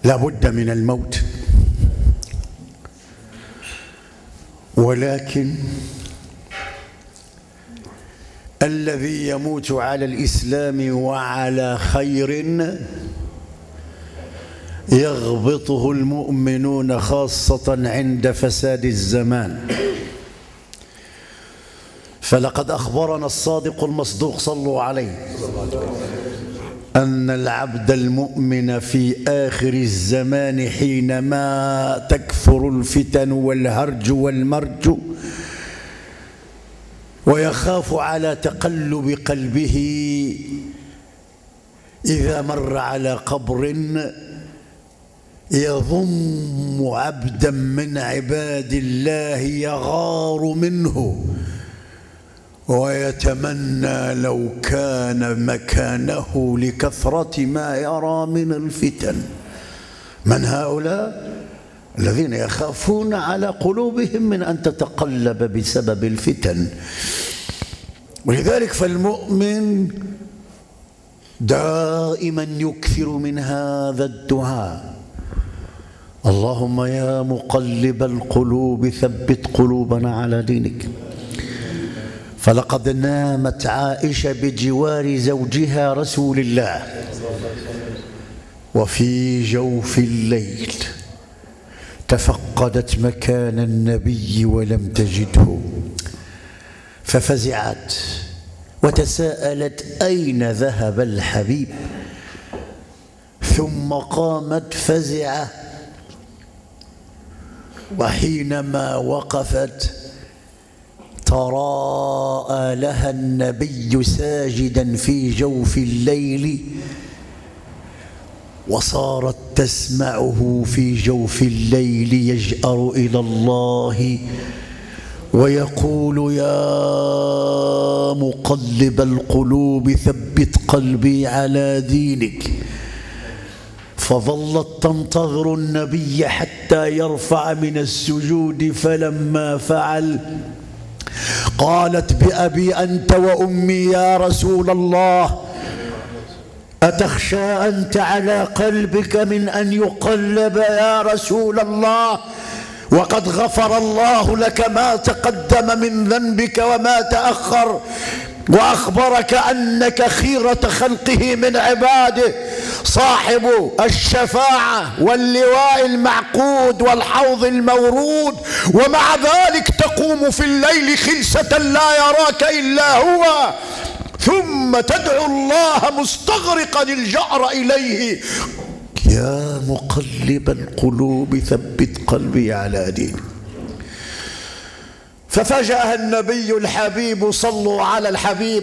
لا بد من الموت، ولكن الذي يموت على الإسلام وعلى خير يغبطه المؤمنون خاصة عند فساد الزمان. فلقد أخبرنا الصادق المصدوق صلوا عليه أن العبد المؤمن في آخر الزمان حينما تكثر الفتن والهرج والمرج ويخاف على تقلب قلبه إذا مر على قبر يضم عبدا من عباد الله يغار منه ويتمنى لو كان مكانه لكثرة ما يرى من الفتن. من هؤلاء؟ الذين يخافون على قلوبهم من أن تتقلب بسبب الفتن. ولذلك فالمؤمن دائما يكثر من هذا الدعاء: اللهم يا مقلب القلوب ثبت قلوبنا على دينك. فلقد نامت عائشة بجوار زوجها رسول الله، وفي جوف الليل تفقدت مكان النبي ولم تجده، ففزعت وتساءلت أين ذهب الحبيب، ثم قامت فزعة، وحينما وقفت تراءى لها النبي ساجدا في جوف الليل، وصارت تسمعه في جوف الليل يجأر إلى الله ويقول: يا مقلب القلوب ثبت قلبي على دينك. فظلت تنتظر النبي حتى يرفع من السجود، فلما فعل قالت: بأبي أنت وأمي يا رسول الله، أتخشى أنت على قلبك من أن يقلب يا رسول الله؟ وقد غفر الله لك ما تقدم من ذنبك وما تأخر، وأخبرك أنك خيرة خلقه من عباده، صاحب الشفاعة واللواء المعقود والحوض المورود، ومع ذلك تقوم في الليل خلسة لا يراك إلا هو، ثم تدعو الله مستغرقا الجأر إليه: يا مقلب القلوب ثبت قلبي على دينك. ففجأها النبي الحبيب صلوا على الحبيب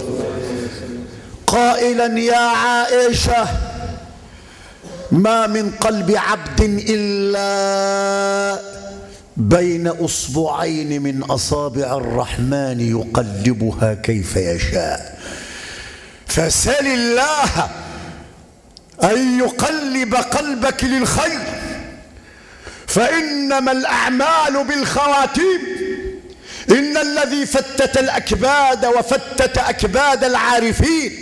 قائلا: يا عائشة، ما من قلب عبد إلا بين أصبعين من أصابع الرحمن يقلبها كيف يشاء، فسل الله أن يقلب قلبك للخير، فإنما الأعمال بالخواتيم. إن الذي فتت الأكباد وفتت أكباد العارفين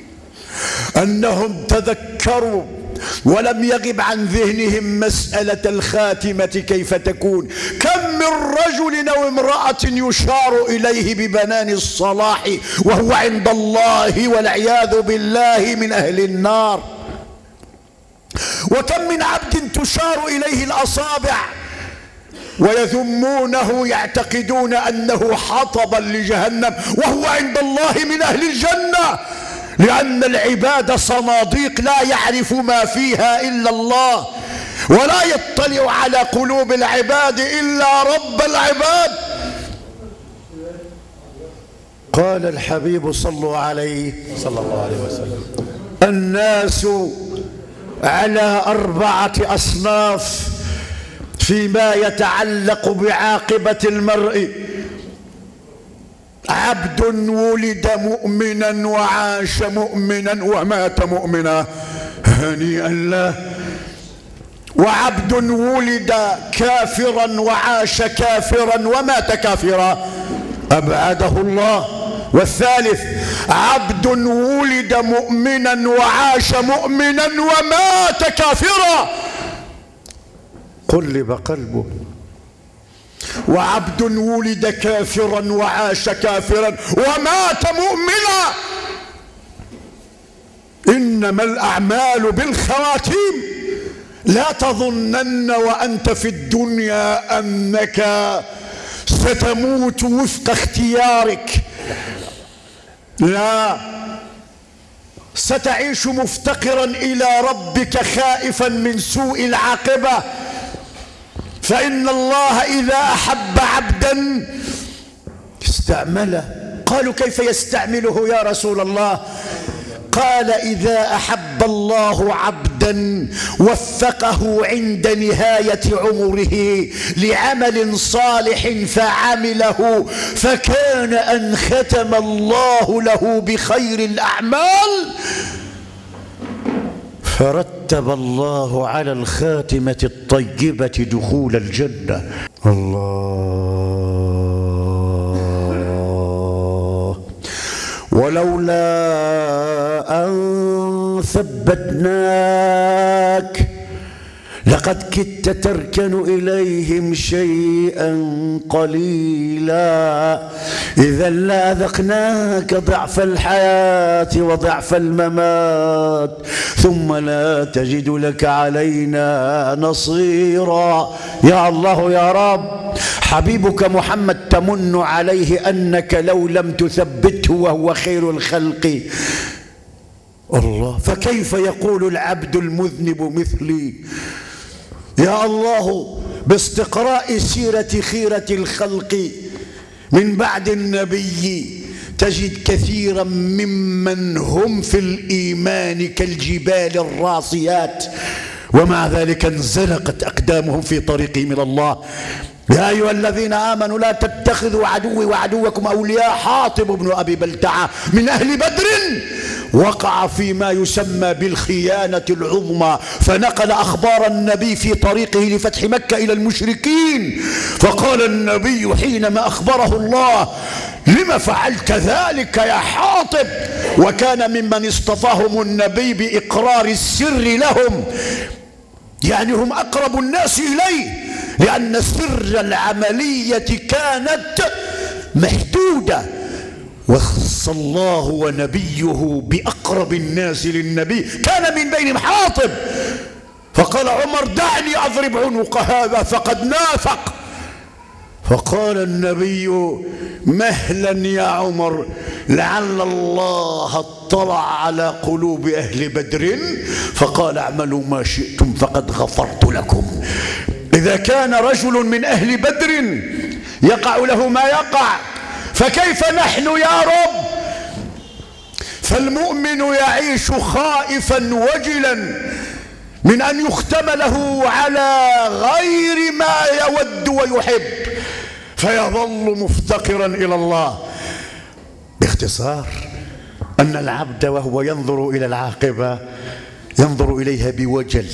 أنهم تذكروا ولم يغب عن ذهنهم مسألة الخاتمة كيف تكون. كم من رجل أو امرأة يشار إليه ببنان الصلاح وهو عند الله والعياذ بالله من أهل النار، وكم من عبد تشار إليه الأصابع ويذمونه يعتقدون أنه حطبا لجهنم وهو عند الله من أهل الجنة، لأن العباد صناديق لا يعرف ما فيها إلا الله، ولا يطلع على قلوب العباد إلا رب العباد. قال الحبيب صلى الله عليه وسلم: الناس على 4 أصناف فيما يتعلق بعاقبة المرء: عبد ولد مؤمنا وعاش مؤمنا ومات مؤمنا هنيئا له، وعبد ولد كافرا وعاش كافرا ومات كافرا أبعده الله، والثالث: عبد ولد مؤمنا وعاش مؤمنا ومات كافرا قلب قلبه. وعبد ولد كافرا وعاش كافرا ومات مؤمنا. إنما الأعمال بالخواتيم. لا تظنن وأنت في الدنيا أنك ستموت وفق اختيارك، لا، ستعيش مفتقرا إلى ربك خائفا من سوء العاقبة. فإن الله إذا أحب عبدا استعمله. قالوا كيف يستعمله يا رسول الله؟ قال إذا أحب الله عبدا وفقه عند نهاية عمره لعمل صالح فعمله، فكان أن ختم الله له بخير الأعمال، فرتب الله على الخاتمة الطيبة دخول الجنة. الله. ولولا أن ثبتناك لقد كدت تركن إليهم شيئا قليلا، إذا لأذقناك ضعف الحياة وضعف الممات ثم لا تجد لك علينا نصيرا. يا الله يا رب، حبيبك محمد تمن عليه أنك لو لم تثبته وهو خير الخلق. الله، فكيف يقول العبد المذنب مثلي؟ يا الله، باستقراء سيرة خيرة الخلق من بعد النبي تجد كثيرا ممن هم في الإيمان كالجبال الراسيات، ومع ذلك انزلقت أقدامهم في طريقهم إلى الله. يا أيها الذين آمنوا لا تتخذوا عدوي وعدوكم أولياء. حاطب بن أبي بلتعة من أهل بدر وقع فيما يسمى بالخيانة العظمى، فنقل أخبار النبي في طريقه لفتح مكة إلى المشركين، فقال النبي حينما أخبره الله: لما فعلت ذلك يا حاطب؟ وكان ممن اصطفاهم النبي بإقرار السر لهم، يعني هم أقرب الناس إليه، لأن سر العملية كانت محدودة، وخص الله ونبيه بأقرب الناس للنبي، كان من بينهم حاطب. فقال عمر: دعني أضرب عنق هذا فقد نافق. فقال النبي: مهلا يا عمر، لعل الله اطلع على قلوب أهل بدر فقال اعملوا ما شئتم فقد غفرت لكم. إذا كان رجل من أهل بدر يقع له ما يقع، فكيف نحن يا رب؟ فالمؤمن يعيش خائفا وجلا من أن يختم له على غير ما يود ويحب، فيظل مفتقرا إلى الله. باختصار، أن العبد وهو ينظر إلى العاقبة ينظر إليها بوجل،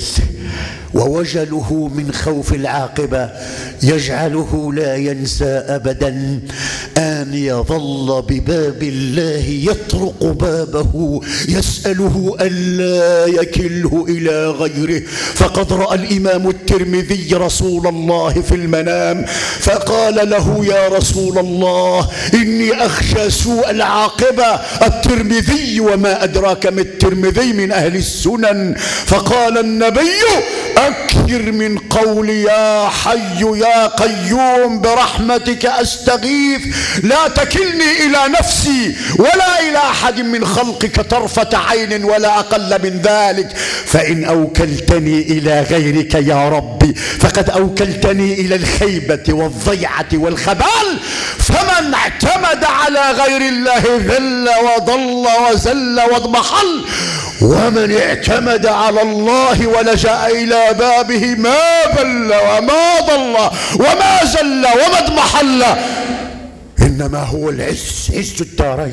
ووجله من خوف العاقبة يجعله لا ينسى أبدا أن يظل بباب الله يطرق بابه يسأله ألا يكله إلى غيره. فقد رأى الإمام الترمذي رسول الله في المنام فقال له: يا رسول الله إني أخشى سوء العاقبة. الترمذي وما أدراك ما الترمذي من أهل السنن. فقال النبي: أكثر من قول يا حي يا قيوم برحمتك أستغيث، لا تكلني إلى نفسي ولا إلى أحد من خلقك طرفة عين ولا أقل من ذلك، فإن أوكلتني إلى غيرك يا ربي فقد أوكلتني إلى الخيبة والضيعة والخبال. فمن اعتمد على غير الله ذل وضل وزل واضمحل، ومن اعتمد على الله ولجأ إلى بابه ما بل وما ضل وما زل وما اضمحل. إنما هو العز، عز الدارين.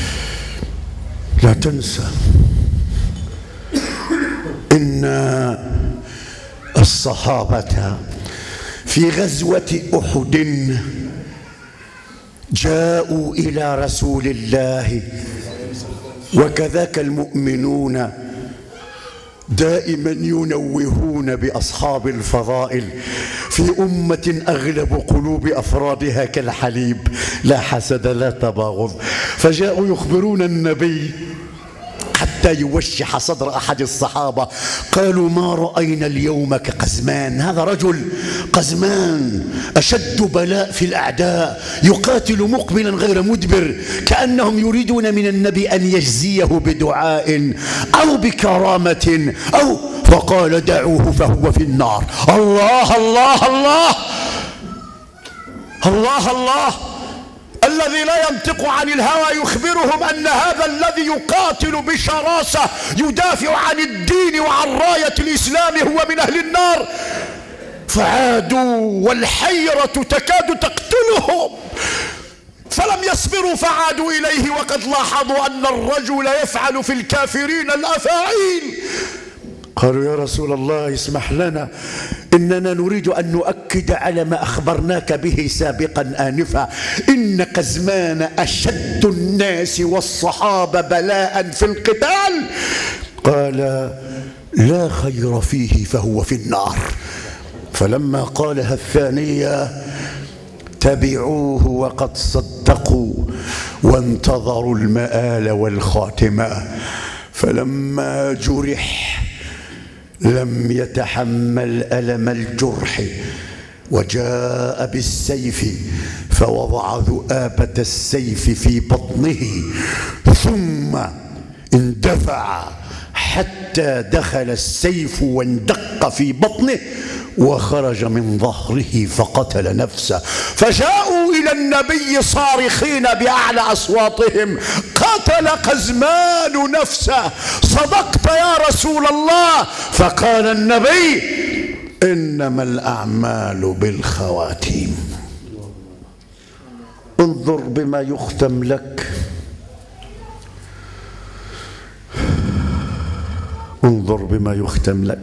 لا تنسى إن الصحابة في غزوة أحد جاءوا إلى رسول الله، وكذاك المؤمنون دائما ينوهون بأصحاب الفضائل في أمة أغلب قلوب أفرادها كالحليب، لا حسد لا تباغض. فجاءوا يخبرون النبي حتى يوشح صدر أحد الصحابة، قالوا ما رأينا اليوم كقزمان. هذا رجل قزمان أشد بلاء في الأعداء، يقاتل مقبلا غير مدبر، كأنهم يريدون من النبي أن يجزيه بدعاء أو بكرامة أو، فقال دعوه فهو في النار. الله الله الله الله الله. الذي لا ينطق عن الهوى يخبرهم أن هذا الذي يقاتل بشراسة يدافع عن الدين وعن راية الإسلام هو من أهل النار. فعادوا والحيرة تكاد تقتلهم، فلم يصبروا فعادوا إليه وقد لاحظوا أن الرجل يفعل في الكافرين الأفاعيل. قالوا يا رسول الله اسمح لنا، إننا نريد أن نؤكد على ما أخبرناك به سابقا آنفا، إن قزمان أشد الناس والصحابة بلاء في القتال. قال لا خير فيه فهو في النار. فلما قالها الثانية تبعوه وقد صدقوا وانتظروا المآل والخاتمة. فلما جرح لم يتحمل ألم الجرح وجاء بالسيف فوضع ذؤابة السيف في بطنه ثم اندفع حتى دخل السيف واندق في بطنه وخرج من ظهره فقتل نفسه. فجاءوا إلى النبي صارخين بأعلى أصواتهم قتل قزمان نفسه، صدقت يا رسول الله. فقال النبي إنما الأعمال بالخواتيم. انظر بما يختم لك، انظر بما يختم لك،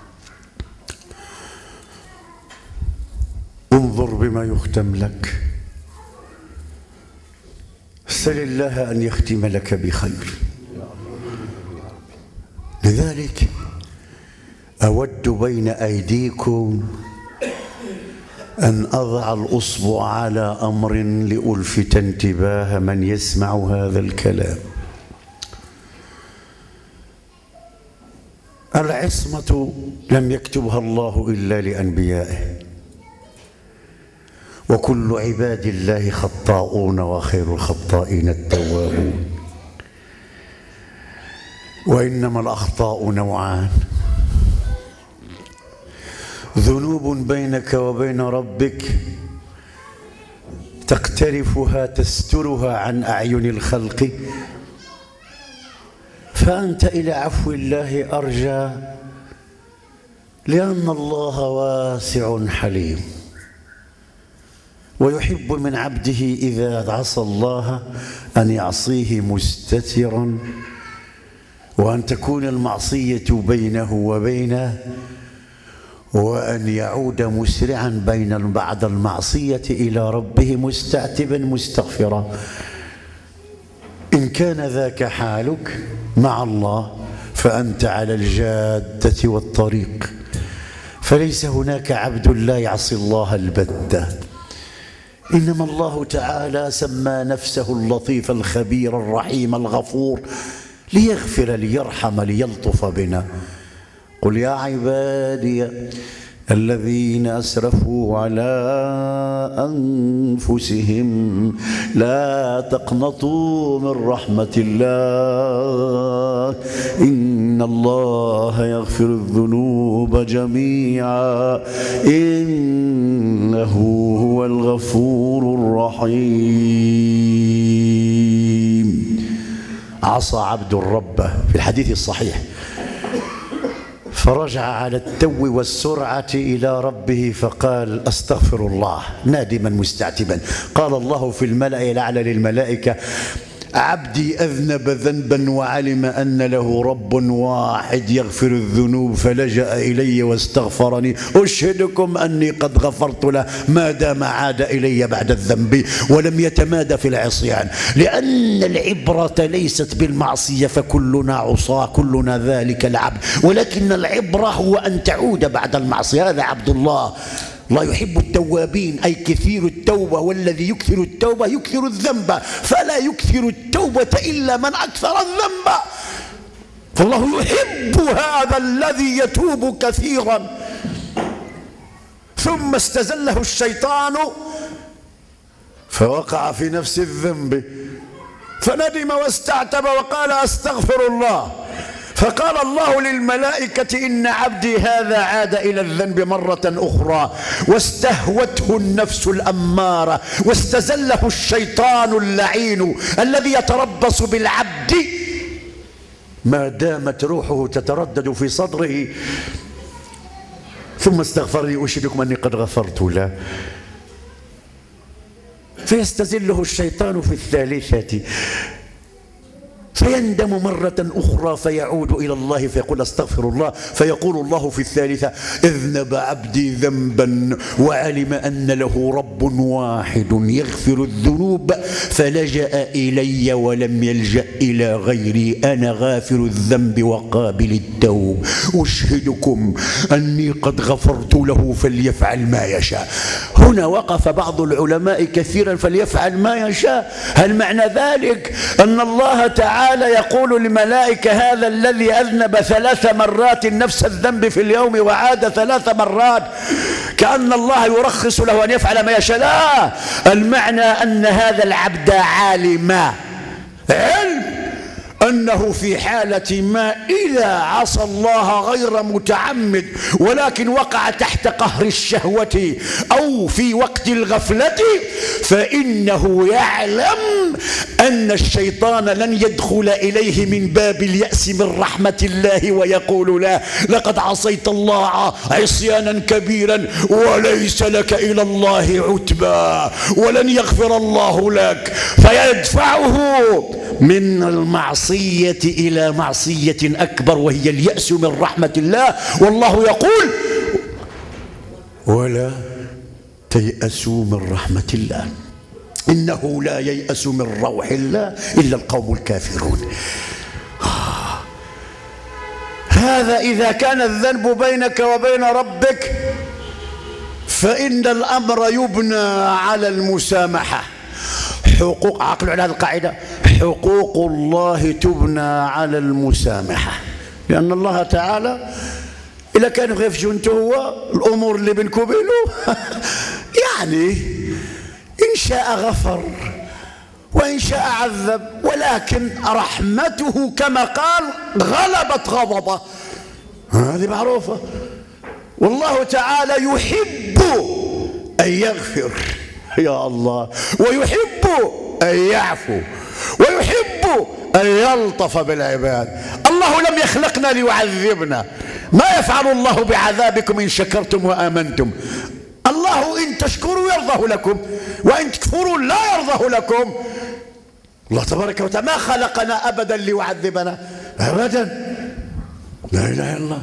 انظر بما يختم لك. سل الله أن يختم لك بخير. لذلك أود بين أيديكم أن أضع الأصبع على أمر لألفت انتباه من يسمع هذا الكلام. العصمة لم يكتبها الله إلا لأنبيائه، وكل عباد الله خطاؤون وخير الخطائين التوابون. وإنما الأخطاء نوعان: ذنوب بينك وبين ربك تقترفها تسترها عن أعين الخلق، فأنت إلى عفو الله أرجى، لأن الله واسع حليم ويحب من عبده إذا عصى الله أن يعصيه مستترا، وأن تكون المعصية بينه وبينه، وأن يعود مسرعا بعد المعصية إلى ربه مستعتبا مستغفرا. إن كان ذاك حالك مع الله فأنت على الجادة والطريق، فليس هناك عبد لا يعصي الله البتة. إنما الله تعالى سمى نفسه اللطيف الخبير الرحيم الغفور ليغفر ليرحم ليلطف بنا. قل يا عبادي الذين أسرفوا على أنفسهم لا تقنطوا من رحمة الله إن الله يغفر الذنوب جميعا إنه هو الغفور الرحيم. عصى عبد ربه في الحديث الصحيح فرجع على التو والسرعة إلى ربه فقال أستغفر الله نادما مستعتبا. قال الله في الملأ الأعلى للملائكة عبدي أذنب ذنبا وعلم أن له رب واحد يغفر الذنوب فلجأ إلي واستغفرني، أشهدكم أني قد غفرت له ما دام عاد إلي بعد الذنب ولم يتمادى في العصيان. لأن العبرة ليست بالمعصية فكلنا عصاة، كلنا ذلك العبد، ولكن العبرة هو أن تعود بعد المعصية. هذا عبد الله. الله يحب التوابين أي كثير التوبة، والذي يكثر التوبة يكثر الذنب، فلا يكثر التوبة إلا من أكثر الذنب. فالله يحب هذا الذي يتوب كثيرا. ثم استزله الشيطان فوقع في نفس الذنب فندم واستعتب وقال أستغفر الله. فقال الله للملائكة إن عبدي هذا عاد إلى الذنب مرة أخرى واستهوته النفس الأمارة واستزله الشيطان اللعين الذي يتربص بالعبد ما دامت روحه تتردد في صدره. ثم استغفرني أشهدكم أني قد غفرت له. فيستزله الشيطان في الثالثة فيندم مرة أخرى فيعود إلى الله فيقول أستغفر الله. فيقول الله في الثالثة اذنب عبدي ذنبا وعلم أن له رب واحد يغفر الذنوب فلجأ إلي ولم يلجأ إلى غيري أنا غافر الذنب وقابل التوب أشهدكم أني قد غفرت له فليفعل ما يشاء. هنا وقف بعض العلماء كثيرا فليفعل ما يشاء. هل معنى ذلك أن الله تعالى يقول للملائكة هذا الذي أذنب 3 مرات نفس الذنب في اليوم وعاد 3 مرات كأن الله يرخص له أن يفعل ما يشاء؟ لا، المعنى أن هذا العبد علم أنه في حالة ما إذا عصى الله غير متعمد ولكن وقع تحت قهر الشهوة أو في وقت الغفلة فإنه يعلم أن الشيطان لن يدخل إليه من باب اليأس من رحمة الله ويقول لا لقد عصيت الله عصيانا كبيرا وليس لك إلى الله عتبى ولن يغفر الله لك، فيدفعه من المعصية إلى معصية أكبر وهي اليأس من رحمة الله. والله يقول ولا تيأسوا من رحمة الله إنه لا ييأس من روح الله إلا القوم الكافرون. هذا إذا كان الذنب بينك وبين ربك فإن الأمر يبنى على المسامحة. حقوق عقل على هذه القاعدة حقوق الله تبنى على المسامحة، لأن الله تعالى إذا كان غير جنته هو الأمور اللي بينكم وبينه يعني إن شاء غفر وإن شاء عذب، ولكن رحمته كما قال غلبت غضبه، هذه معروفة. والله تعالى يحب أن يغفر يا الله، ويحب أن يعفو، ويحب أن يلطف بالعباد. الله لم يخلقنا ليعذبنا، ما يفعل الله بعذابكم إن شكرتم وآمنتم. الله إن تشكروا يرضه لكم وإن تكفروا لا يرضه لكم. الله تبارك وتعالى ما خلقنا أبدا ليعذبنا أبدا، لا إله إلا الله.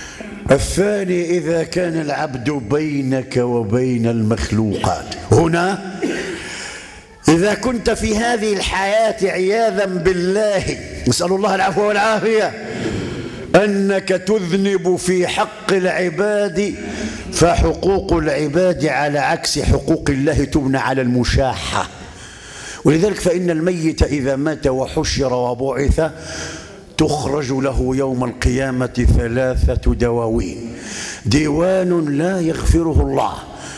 الثاني إذا كان العبد بينك وبين المخلوقات، هنا إذا كنت في هذه الحياة عياذا بالله نسأل الله العفو والعافية أنك تذنب في حق العباد، فحقوق العباد على عكس حقوق الله تبنى على المشاحة. ولذلك فإن الميت إذا مات وحشر وبعث تخرج له يوم القيامة 3 دواوين: ديوان لا يغفره الله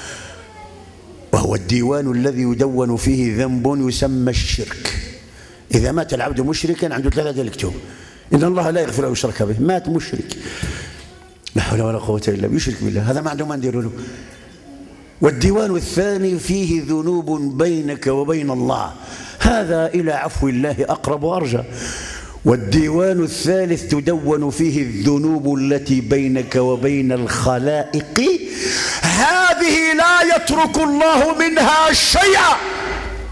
وهو الديوان الذي يدون فيه ذنب يسمى الشرك. إذا مات العبد مشركا عنده 3 يكتب إن الله لا يغفر أن يشرك به، مات مشرك لا حول ولا قوة إلا بالله، يشرك بالله، هذا ما عنده ما ندير له. والديوان الثاني فيه ذنوب بينك وبين الله، هذا إلى عفو الله أقرب وأرجى. والديوان الثالث تدون فيه الذنوب التي بينك وبين الخلائق، هذه لا يترك الله منها شيئا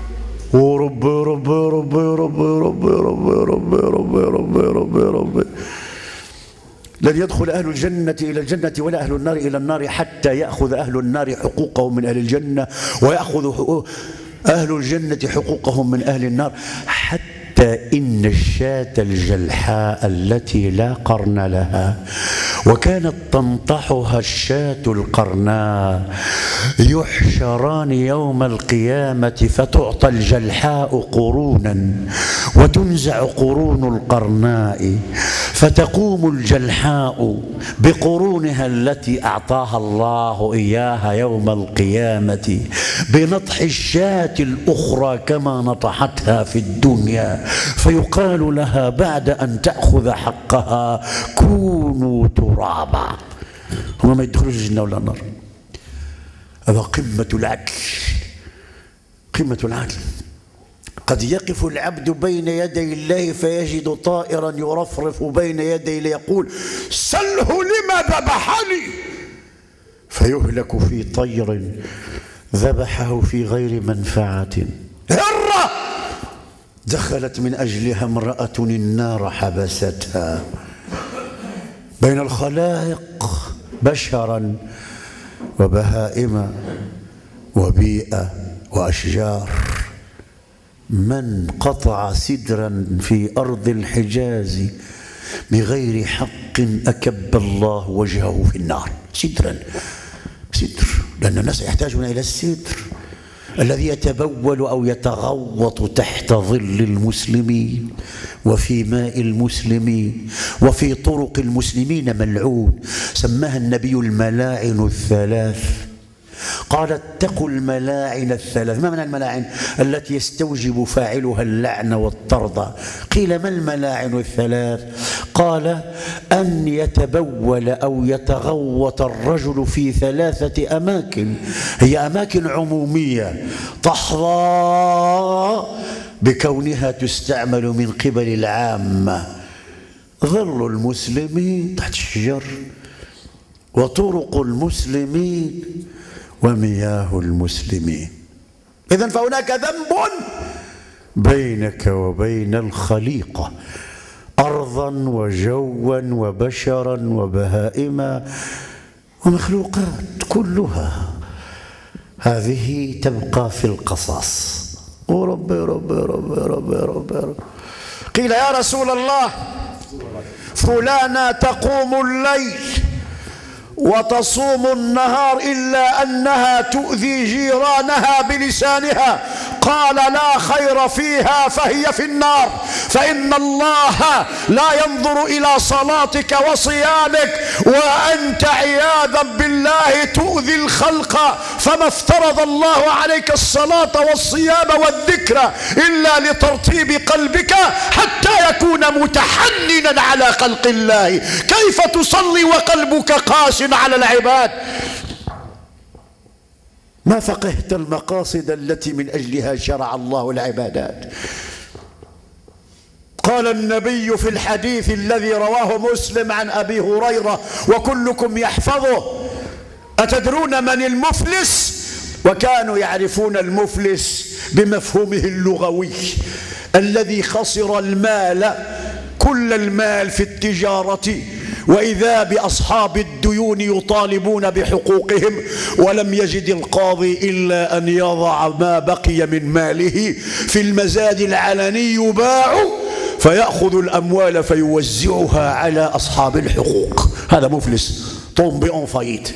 ورب رب رب رب رب رب رب رب رب رب رب. لن يدخل أهل الجنة إلى الجنة ولا أهل النار إلى النار حتى يأخذ أهل النار حقوقهم من أهل الجنة، ويأخذ أهل الجنة حقوقهم من أهل النار، حتى إن الشاة الجلحاء التي لا قرن لها وكانت تنطحها الشاة القرناء يحشران يوم القيامة فتعطى الجلحاء قرونا وتنزع قرون القرناء، فتقوم الجلحاء بقرونها التي أعطاها الله إياها يوم القيامة بنطح الشاة الأخرى كما نطحتها في الدنيا، فيقال لها بعد أن تأخذ حقها كونوا ترابا. هم ما يدخلوش الجنة ولا النار. هذا قمة العدل، قمة العدل. قد يقف العبد بين يدي الله فيجد طائرا يرفرف بين يدي الله يقول سله لما ذبحني، فيهلك في طير ذبحه في غير منفعة. هرة دخلت من أجلها امرأة النار حبستها بين الخلائق بشرا وبهائم وبيئة وأشجار. من قطع سدرا في أرض الحجاز بغير حق أكب الله وجهه في النار. سدرا، سدر، لأن الناس يحتاجون إلى السدر الذي يتبول أو يتغوط تحت ظل المسلمين وفي ماء المسلمين وفي طرق المسلمين ملعون. سماها النبي الملاعن الثلاث. قال اتقوا الملاعن الثلاث. ما معنى الملاعن؟ التي يستوجب فاعلها اللعن والطرد. قيل ما الملاعن الثلاث؟ قال أن يتبول أو يتغوط الرجل في 3 أماكن، هي أماكن عمومية تحظى بكونها تستعمل من قبل العامة: ظل المسلمين تحت الشجر، وطرق المسلمين، ومياه المسلمين. إذن فهناك ذنب بينك وبين الخليقة، أرضا وجوا وبشرا وبهائم ومخلوقات كلها، هذه تبقى في القصاص. ورب رب رب رب رب رب. قيل يا رسول الله فلانة تقوم الليل وتصوم النهار إلا أنها تؤذي جيرانها بلسانها، قال لا خير فيها فهي في النار، فإن الله لا ينظر إلى صلاتك وصيامك وأنت عياذا بالله تؤذي الخلق، فما افترض الله عليك الصلاة والصيام والذكر إلا لترطيب قلبك حتى يكون متحننا على خلق الله. كيف تصلي وقلبك قاس على العباد؟ ما فقهت المقاصد التي من أجلها شرع الله العبادات. قال النبي في الحديث الذي رواه مسلم عن أبي هريرة وكلكم يحفظه: أتدرون من المفلس؟ وكانوا يعرفون المفلس بمفهومه اللغوي: الذي خسر المال، كل المال في التجارة، وإذا بأصحاب الديون يطالبون بحقوقهم ولم يجد القاضي إلا أن يضع ما بقي من ماله في المزاد العلني يباع فيأخذ الأموال فيوزعها على أصحاب الحقوق. هذا مفلس، طومبي أون فايت.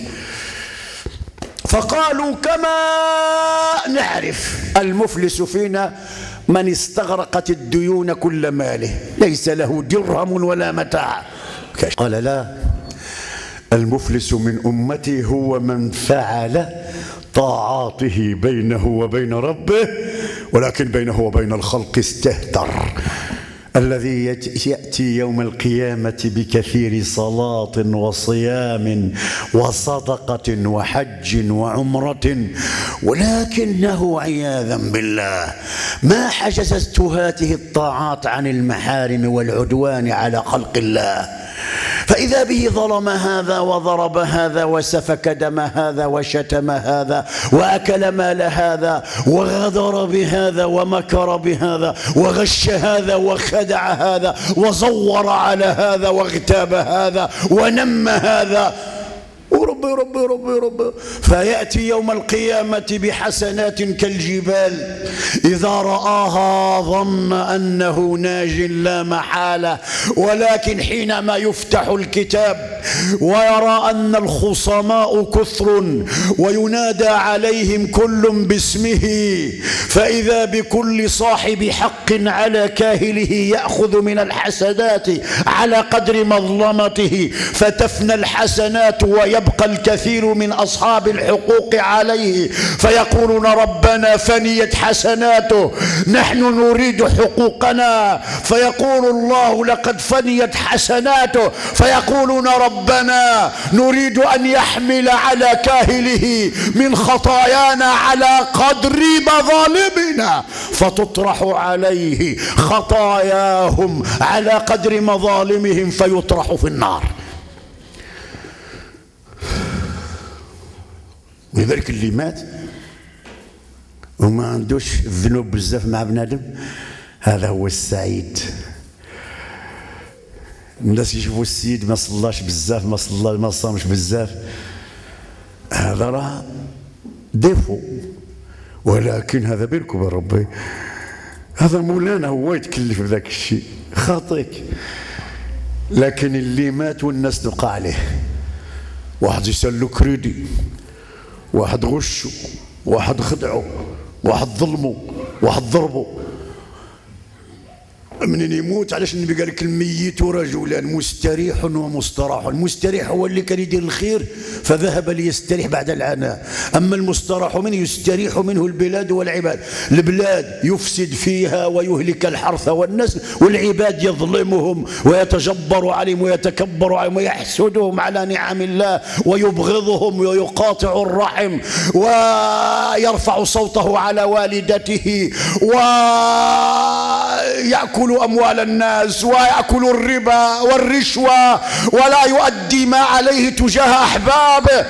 فقالوا كما نعرف المفلس فينا من استغرقت الديون كل ماله، ليس له درهم ولا متاع. قال لا، المفلس من أمتي هو من فعل طاعاته بينه وبين ربه ولكن بينه وبين الخلق استهتر، الذي يأتي يوم القيامة بكثير صلاة وصيام وصدقة وحج وعمرة، ولكنه عياذا بالله ما حجزت هذه الطاعات عن المحارم والعدوان على خلق الله، فإذا به ظلم هذا وضرب هذا وسفك دم هذا وشتم هذا وأكل مال هذا وغدر بهذا ومكر بهذا وغش هذا وخدع هذا وزور على هذا واغتاب هذا ونم هذا. وربي فيأتي يوم القيامة بحسنات كالجبال إذا رآها ظن أنه ناج لا محالة، ولكن حينما يفتح الكتاب ويرى أن الخصماء كثر وينادى عليهم كل باسمه، فإذا بكل صاحب حق على كاهله يأخذ من الحسنات على قدر مظلمته، فتفنى الحسنات ويبقى الكثير من أصحاب الحقوق عليه، فيقولون ربنا فنيت حسناته نحن نريد حقوقنا، فيقول الله لقد فنيت حسناته، فيقولون ربنا نريد أن يحمل على كاهله من خطايانا على قدر مظالمنا، فتطرح عليه خطاياهم على قدر مظالمهم فيطرح في النار. لذلك اللي مات وما عندوش الذنوب بزاف مع بنادم هذا هو السعيد. الناس يشوفوا السيد ما صلاش بزاف ما صامش بزاف، هذا راه ديفو، ولكن هذا بينك وبين ربي، هذا مولانا هو يتكلف بذاك الشيء خاطيك. لكن اللي مات والناس تلقى عليه، واحد يسأل له كريدي، واحد غشه، واحد خدعه، واحد ظلمه، واحد ضربه. منين يموت؟ علاش النبي قال لك الميت رجلان مستريح ومستراح. المستريح هو اللي كان يدير الخير فذهب ليستريح بعد العناء، اما المستراح منه يستريح منه البلاد والعباد. البلاد يفسد فيها ويهلك الحرث والنسل، والعباد يظلمهم ويتجبر عليهم ويتكبر عليهم ويحسدهم على نعم الله ويبغضهم ويقاطع الرحم ويرفع صوته على والدته ويأكل أموال الناس ويأكل الربا والرشوة ولا يؤدي ما عليه تجاه أحبابه.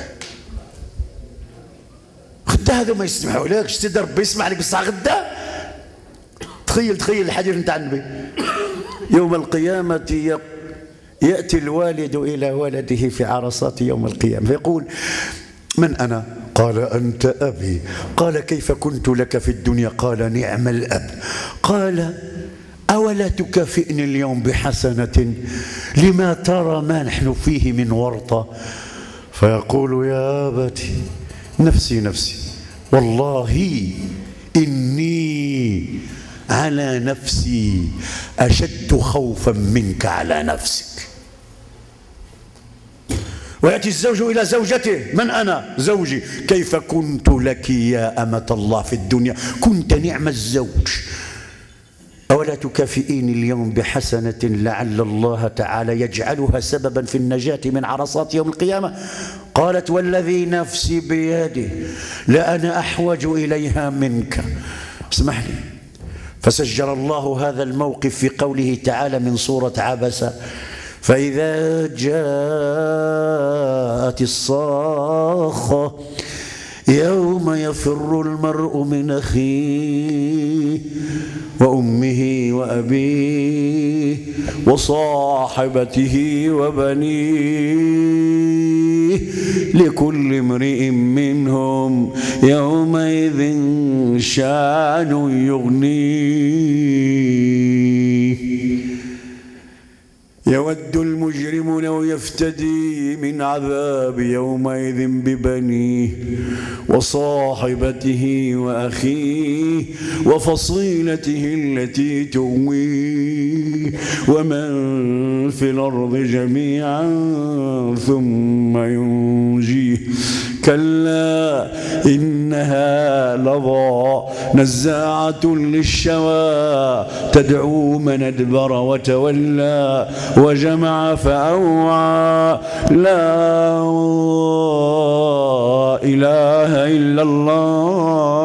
غدا هذا ما يسمحوا لكش، تدير ربي يسمح لك بصح غدا. تخيل الحديث نتاع النبي يوم القيامة يأتي الوالد إلى ولده في عرصات يوم القيامة فيقول من أنا؟ قال أنت أبي. قال كيف كنت لك في الدنيا؟ قال نعم الأب. قال أولا تكافئني اليوم بحسنة لما ترى ما نحن فيه من ورطة؟ فيقول يا أبتي نفسي والله إني على نفسي أشد خوفا منك على نفسك. ويأتي الزوج إلى زوجته من أنا؟ زوجي. كيف كنت لك يا أمة الله في الدنيا؟ كنت نعم الزوج. أولا تكافئيني اليوم بحسنة لعل الله تعالى يجعلها سببا في النجاة من عرصات يوم القيامة؟ قالت والذي نفسي بيده لأنا أحوج إليها منك. اسمح لي. فسجل الله هذا الموقف في قوله تعالى من سورة عبسة فإذا جاءت الصاخة يوم يفر المرء من أخيه وأمه وأبيه وصاحبته وبنيه لكل امرئ منهم يومئذ شأن يغنيه يود المجرم لو يفتدي من عذاب يومئذ ببنيه وصاحبته وأخيه وفصيلته التي تؤويه ومن في الأرض جميعا ثم ينجيه كلا إنها لظى نزاعة للشوى تدعو من أدبر وتولى وجمع فأوعى لا إله إلا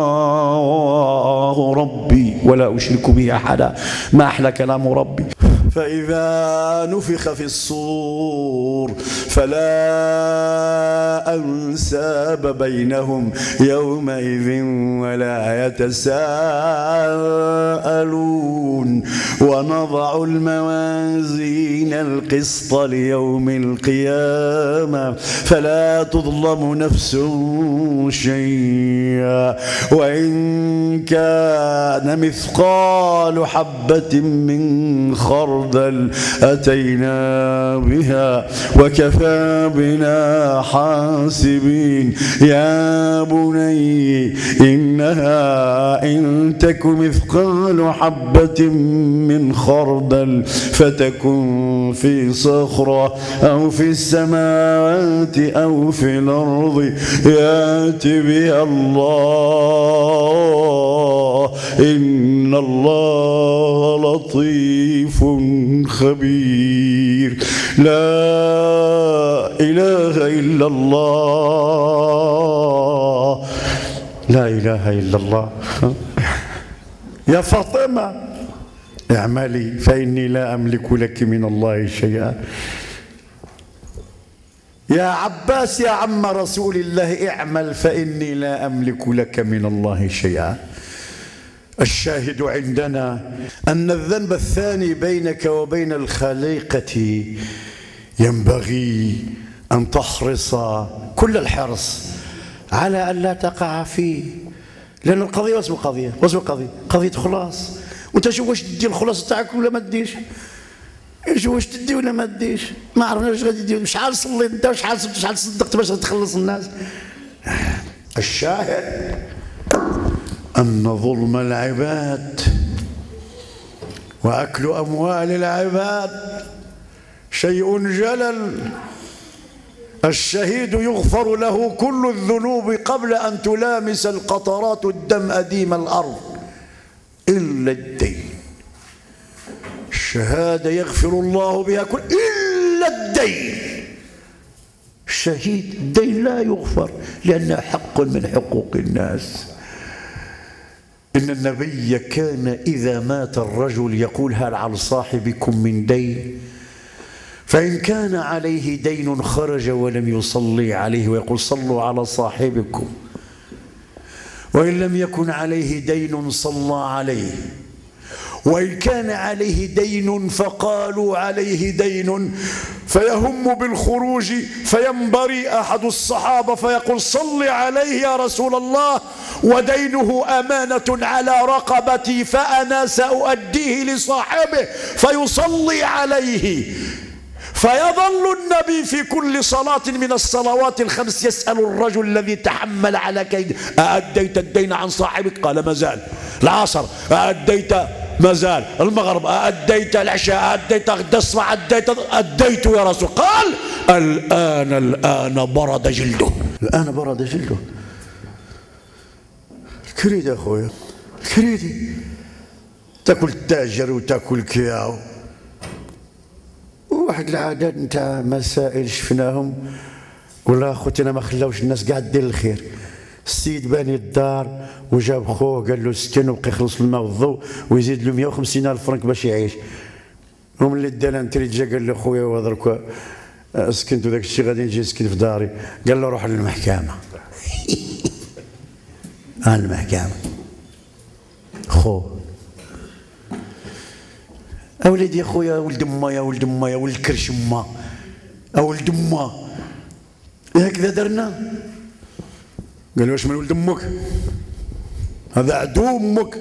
الله ربي ولا أشرك به أحدا. ما أحلى كلام ربي. فإذا نفخ في الصور فلا أنساب بينهم يومئذ ولا يتساءلون ونضع الموازين القسط ليوم القيامة فلا تظلم نفس شيئا وإن كان مثقال حبة من خردل أتينا بها وكفى بنا حاسبين يا بني إنها إن تك مثقال حبة من خردل فتكن في صخرة أو في السماوات أو في الأرض يأت بها الله إن الله لطيف خبير لا إله إلا الله لا إله إلا الله. يا فاطمة اعملي فإني لا أملك لك من الله شيئا. يا عباس يا عم رسول الله اعمل فإني لا أملك لك من الله شيئا. الشاهد عندنا أن الذنب الثاني بينك وبين الخليقة ينبغي أن تحرص كل الحرص على أن لا تقع فيه، لأن القضية واسم قضية خلاص. وانت شوف واش تدي الخلاص تاعك ولا ما تديش، شوف واش تدي ولا ما تديش، ما عرفناش واش غادي دير، شحال صليت انت وشحال صدقت باش تخلص الناس. الشاهد أن ظلم العباد وأكل أموال العباد شيء جلل. الشهيد يغفر له كل الذنوب قبل أن تلامس القطرات الدم أديم الأرض إلا الدين. الشهادة يغفر الله بها كل إلا الدين. الشهيد الدين لا يغفر لأنه حق من حقوق الناس. إن النبي كان إذا مات الرجل يقول هل على صاحبكم من دين؟ فإن كان عليه دين خرج ولم يصلي عليه ويقول صلوا على صاحبكم، وإن لم يكن عليه دين صلى عليه، وإن كان عليه دين فقالوا عليه دين فيهم بالخروج فينبري أحد الصحابة فيقول صل عليه يا رسول الله ودينه أمانة على رقبتي فأنا سأؤديه لصاحبه فيصلي عليه. فيظل النبي في كل صلاة من الصلوات الخمس يسأل الرجل الذي تحمل على كيد أأديت الدين عن صاحبك؟ قال ما زال. العصر أأديت؟ ما زال. المغرب أأديت؟ العشاء أأديت؟ غدا الصباح أديت يا رسول. قال الآن برد جلده. الآن برد جلده. كريد يا أخويا كريدي تاكل التاجر وتاكل كياو. واحد العادات نتاع مسائل شفناهم ولا خوتنا ما خلاوش الناس قاعد دير الخير. السيد باني الدار وجاب خوه قال له سكن وبقى يخلص الماء والضوء ويزيد له 150,000 فرنك باش يعيش. وملي الدلان تريد جا قال له خويا وهضرك سكنت ذاك الشيء غادي نجي نسكن في داري. قال له روح للمحكمة. المحكمة خوه أوليدي يا خويا ولد أما يا ولد أما يا ولد كرش أما ولد أما هكذا درنا. قال واش من ولد أمك هذا عدو أمك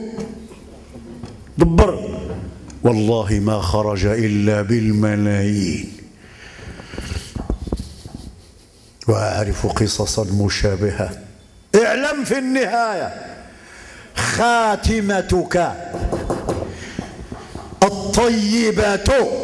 دبر. والله ما خرج إلا بالملايين. وأعرف قصصا مشابهة. اعلم في النهاية خاتمتك الطيبة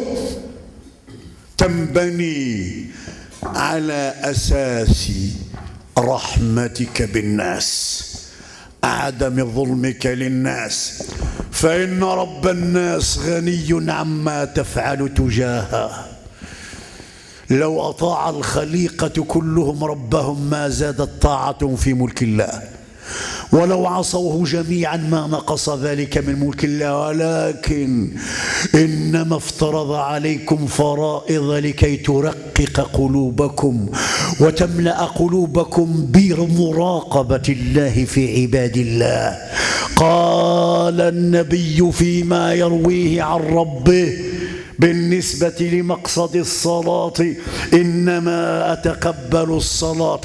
تنبني على أساس رحمتك بالناس، عدم ظلمك للناس، فإن رب الناس غني عما تفعل تجاهه. لو أطاع الخليقة كلهم ربهم ما زادت طاعة في ملك الله، ولو عصوه جميعا ما نقص ذلك من ملك الله، ولكن إنما افترض عليكم فرائض لكي ترقق قلوبكم وتملأ قلوبكم بمراقبة الله في عباد الله. قال النبي فيما يرويه عن ربه بالنسبة لمقصد الصلاة: إنما أتقبل الصلاة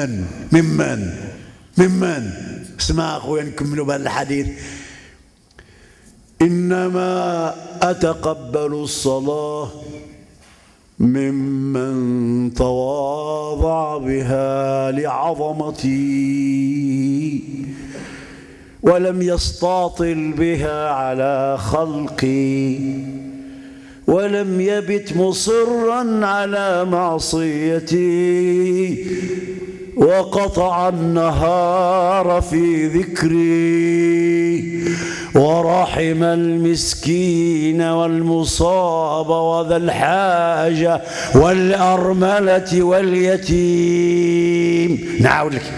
ممن اسمع أخويا نكملوا بهذا الحديث. إنما أتقبل الصلاة ممن تواضع بها لعظمتي ولم يستاطل بها على خلقي ولم يبت مصرا على معصيتي وقطع النهار في ذكري ورحم المسكين والمصاب وذا الحاجة والأرملة واليتيم. نعاود لك،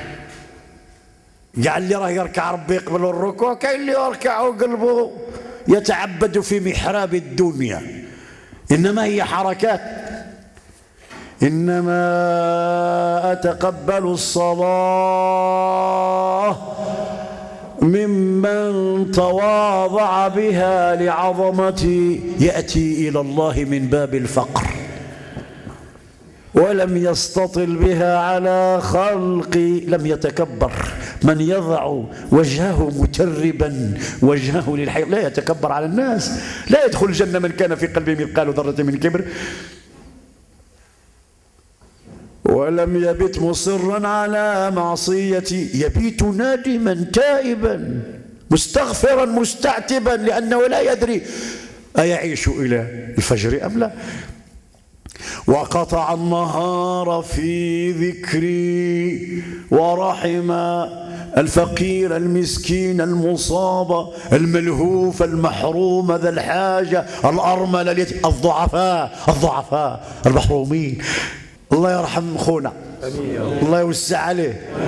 قال اللي راه يركع ربي يقبل الركوع، كاين اللي يركع وقلبه يتعبد في محراب الدنيا. إنما هي حركات. إنما أتقبل الصلاة ممن تواضع بها لعظمتي، يأتي إلى الله من باب الفقر ولم يستطل بها على خلقي، لم يتكبر. من يضع وجهه متربا وجهه للحي لا يتكبر على الناس. لا يدخل الجنة من كان في قلبه مثقال ذرة من كبر. ولم يبت مصرا على معصيتي، يبيت نادما تائبا مستغفرا مستعتبا لأنه لا يدري أيعيش إلى الفجر أم لا. وقطع النهار في ذكري ورحم الفقير المسكين المصاب الملهوف المحروم ذا الحاجة الأرملة الضعفاء المحرومين. الله يرحم خونا، الله يوسع عليه.